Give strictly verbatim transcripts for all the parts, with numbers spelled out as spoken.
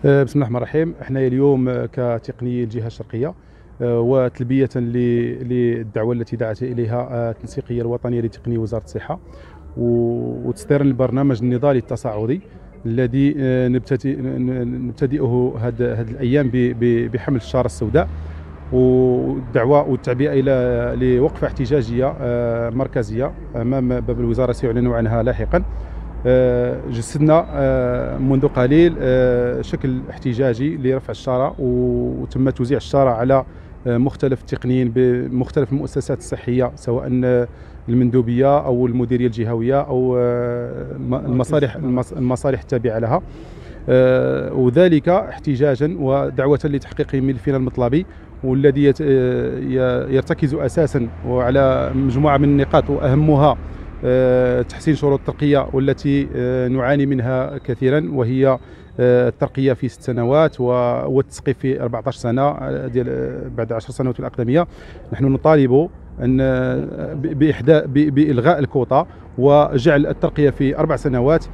آه، بسم الله الرحمن الرحيم. احنا اليوم كتقنيي الجهه الشرقيه آه، وتلبيه للدعوه التي دعت اليها آه، التنسيقيه الوطنيه لتقنيه وزاره الصحه وتصديرا للبرنامج النضالي التصاعدي الذي آه، نبتدئ نبتدئه هذه الايام بحمل الشاره السوداء، والدعوه والتعبئه الى لوقفه احتجاجيه آه، مركزيه امام باب الوزاره سيعلن عنها لاحقا. جسدنا منذ قليل شكل احتجاجي لرفع الشارع، وتم توزيع الشارع على مختلف التقنيين بمختلف المؤسسات الصحيه، سواء المندوبيه او المديريه الجهويه او المصالح المصالح التابعه لها، وذلك احتجاجا ودعوه لتحقيق ملفنا المطلبي، والذي يرتكز اساسا على مجموعه من النقاط واهمها تحسين شروط الترقية والتي نعاني منها كثيرا، وهي الترقية في ست سنوات والتسقيف في أربعة عشر سنة ديال بعد عشر سنوات الأقدمية. نحن نطالب أن بإحداث بإلغاء الكوطة وجعل الترقية في أربع سنوات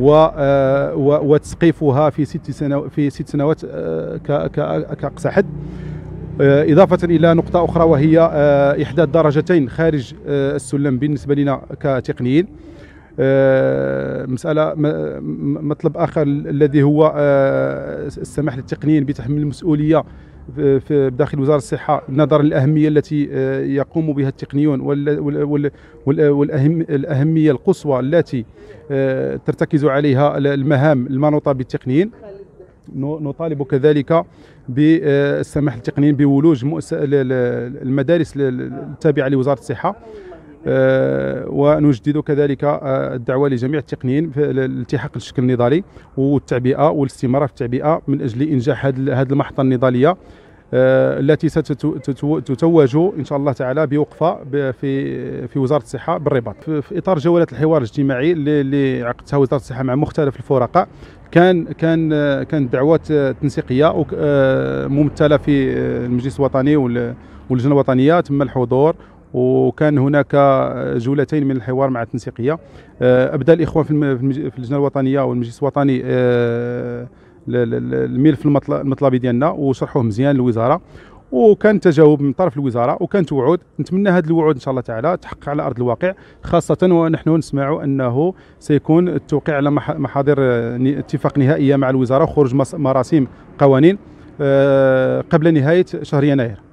وتسقيفها في ست سنوات في ست سنوات كأقصى حد، إضافة إلى نقطة أخرى وهي إحداث درجتين خارج السلم بالنسبة لنا كتقنيين. مسألة مطلب آخر الذي هو السماح للتقنيين بتحمل المسؤولية في داخل وزارة الصحة نظرا للأهمية التي يقوم بها التقنيون والأهمية القصوى التي ترتكز عليها المهام المنوطة بالتقنيين. نطالب كذلك بالسماح للتقنيين بولوج المدارس التابعة لوزارة الصحة، ونجدد كذلك الدعوة لجميع التقنيين في الالتحاق بالشكل النضالي والتعبئة والاستمرار في التعبئة من أجل إنجاح هذه المحطة النضالية التي ستتوج إن شاء الله تعالى بوقفة في في وزارة الصحة بالرباط. في إطار جولات الحوار الاجتماعي اللي عقدتها وزارة الصحة مع مختلف الفرقاء، كان كان كانت دعوات تنسيقيه ممثله في المجلس الوطني واللجنه الوطنيه تم الحضور، وكان هناك جولتين من الحوار مع التنسيقيه. ابدا الاخوان في اللجنه الوطنيه والمجلس الوطني الملف المطلبي ديالنا وشرحوه مزيان للوزاره، وكان تجاوب من طرف الوزاره وكانت وعود. نتمنى هذه الوعود ان شاء الله تعالى تحقق على ارض الواقع، خاصه ونحن نسمع انه سيكون التوقيع على محاضر اتفاق نهائيه مع الوزاره وخروج مراسيم قوانين قبل نهايه شهر يناير.